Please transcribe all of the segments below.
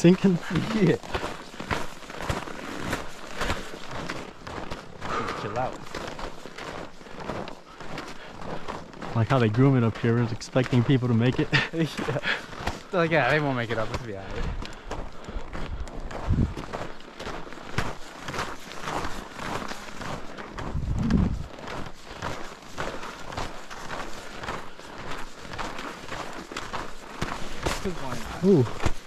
sinking? Yeah. Chill out. Like how they groom it up here, expecting people to make it. Yeah. Like, yeah, they won't make it up. Let's be honest. Why not? Ooh.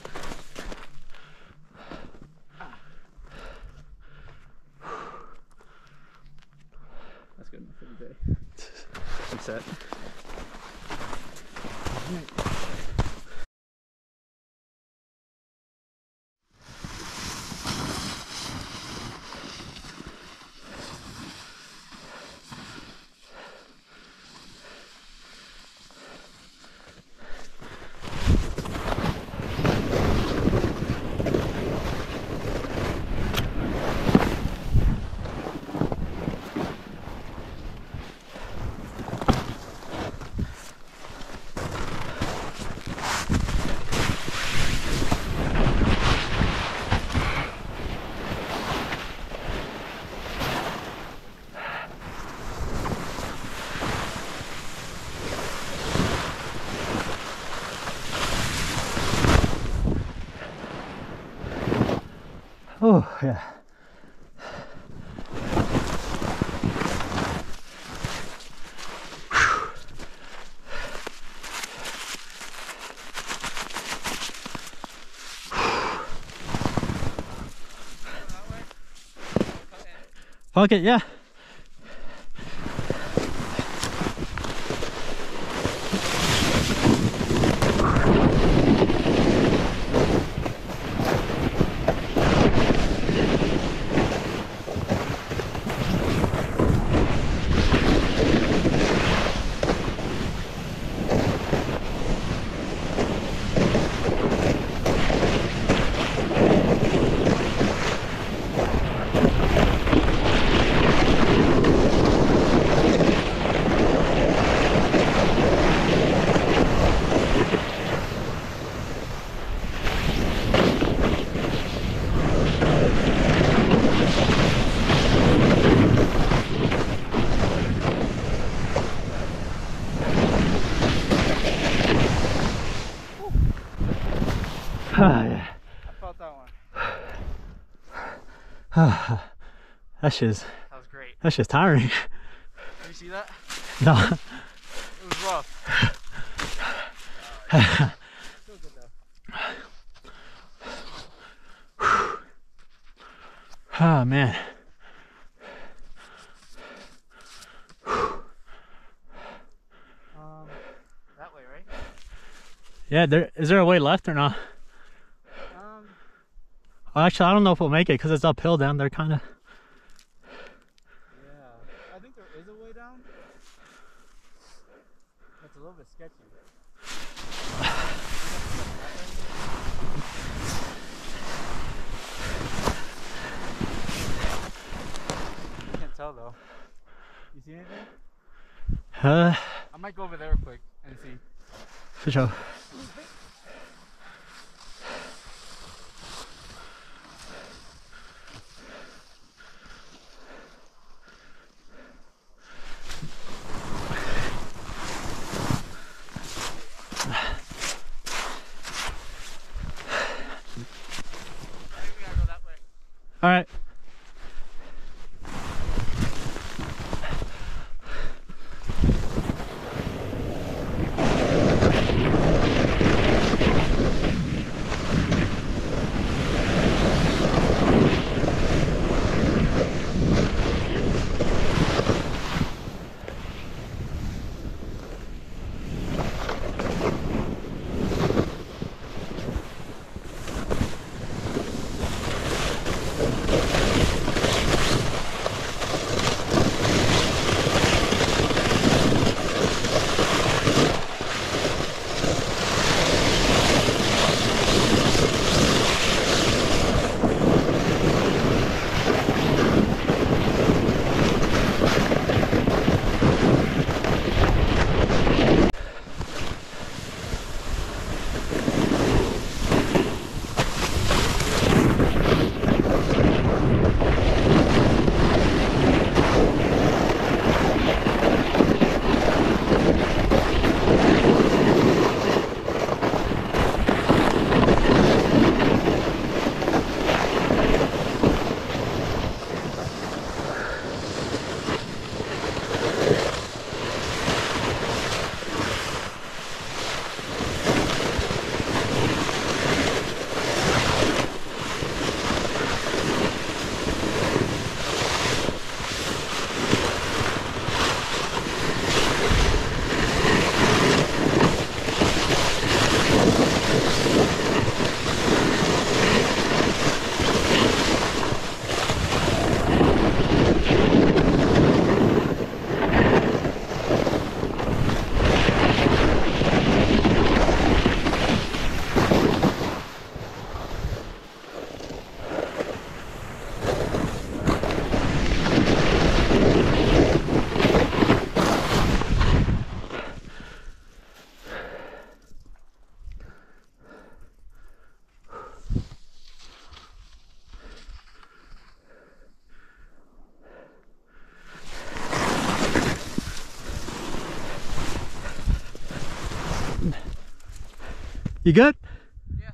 That's good enough for the day. I'm set. Oh, yeah. Fuck it, yeah. Yeah. I felt that one. That shit's That was great. tiring. Did you see that? No. It was rough. Still good though. Oh man. That way, right? Yeah, is there a way left or not? Well, actually, I don't know if we'll make it because it's uphill down there, kind of. Yeah, I think there is a way down. It's a little bit sketchy. I can't tell though. You see anything? I might go over there quick and see. For sure. All right. You good? Yeah.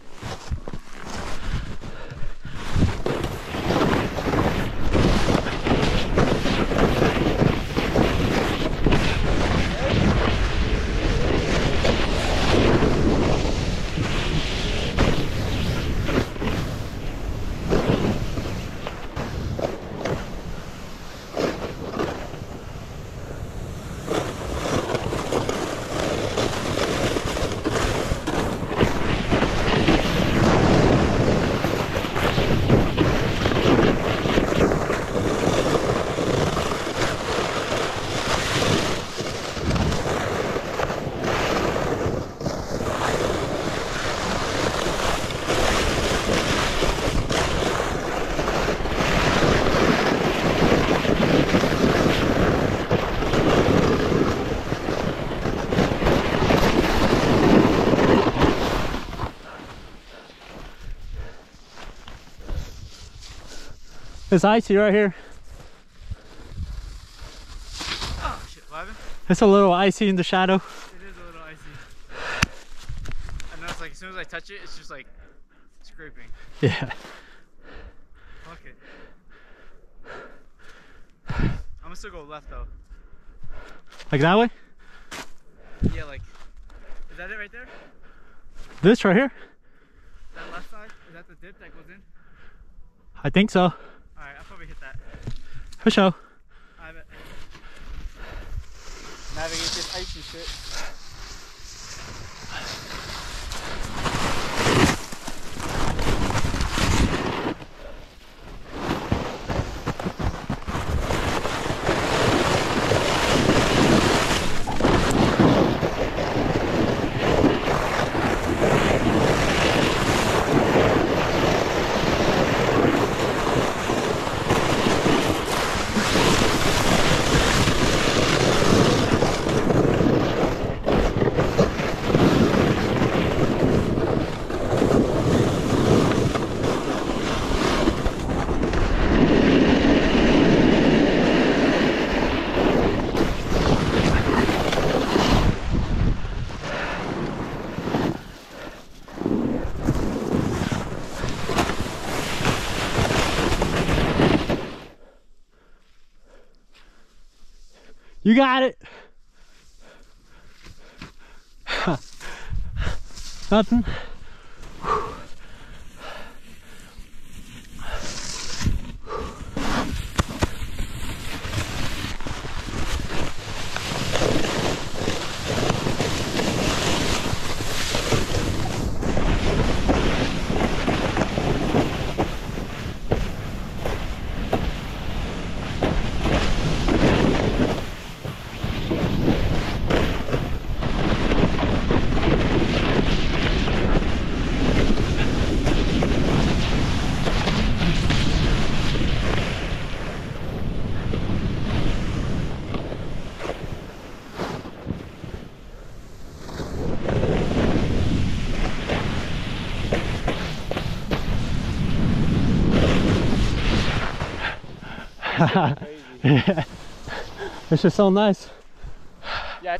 It's icy right here. Oh shit, what happened? It's a little icy in the shadow. It is a little icy. I know, it's like as soon as I touch it, it's just like scraping. Yeah. Fuck it. I'm gonna still go left though. Like that way? Yeah, like, is that it right there? This right here? That left side? Is that the dip that goes in? I think so. Alright, I'll probably hit that. For sure. I bet. Navigate this icy shit. You got it. Nothing. Yeah. It's just so nice. Yeah.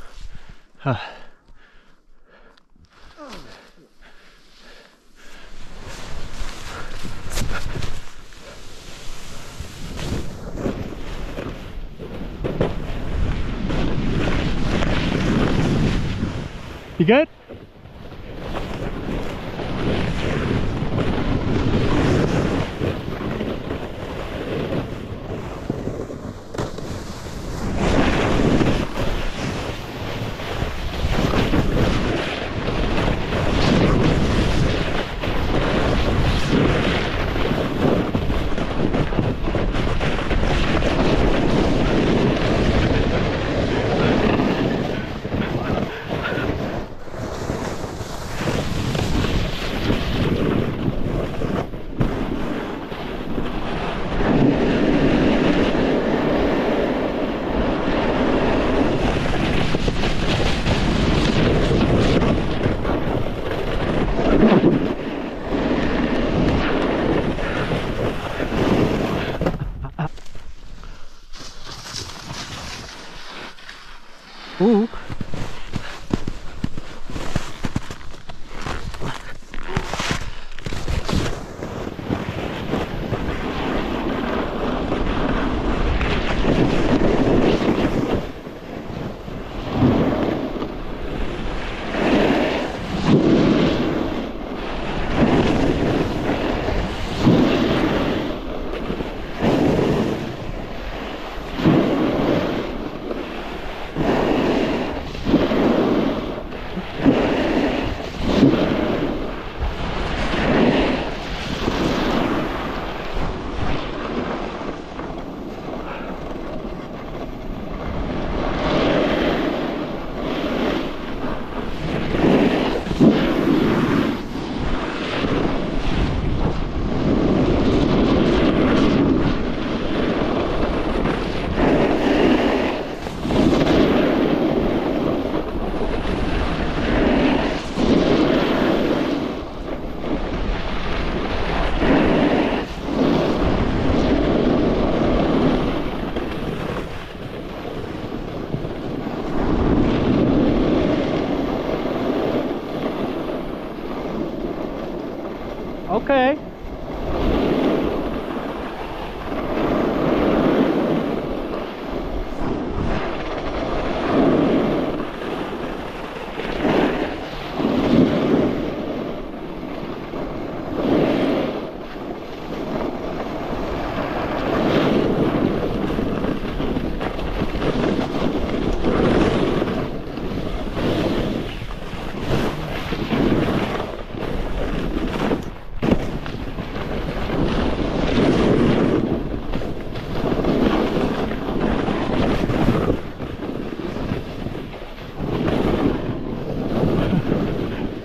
You good?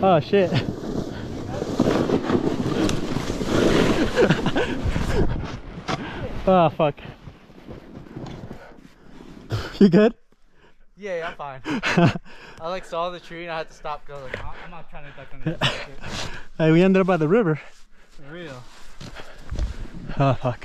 Oh shit. Oh fuck. You good? Yeah, I'm fine. I like saw the tree and I had to stop going. Like, I'm not trying to duck under this. Hey, we ended up by the river. For real. Oh fuck.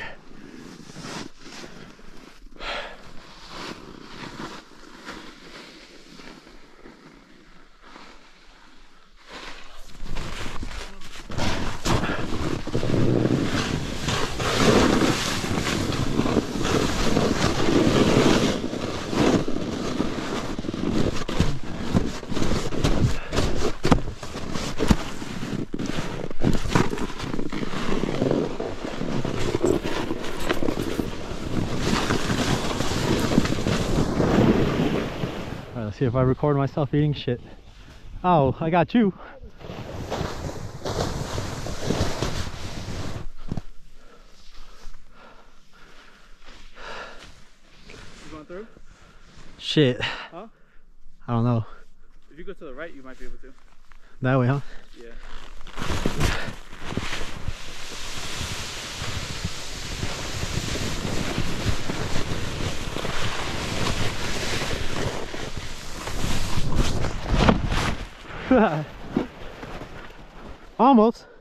Alright, let's see if I record myself eating shit. Oh, I got you. You going through? Shit. Huh? I don't know. If you go to the right, you might be able to. That way, huh? Yeah. Almost.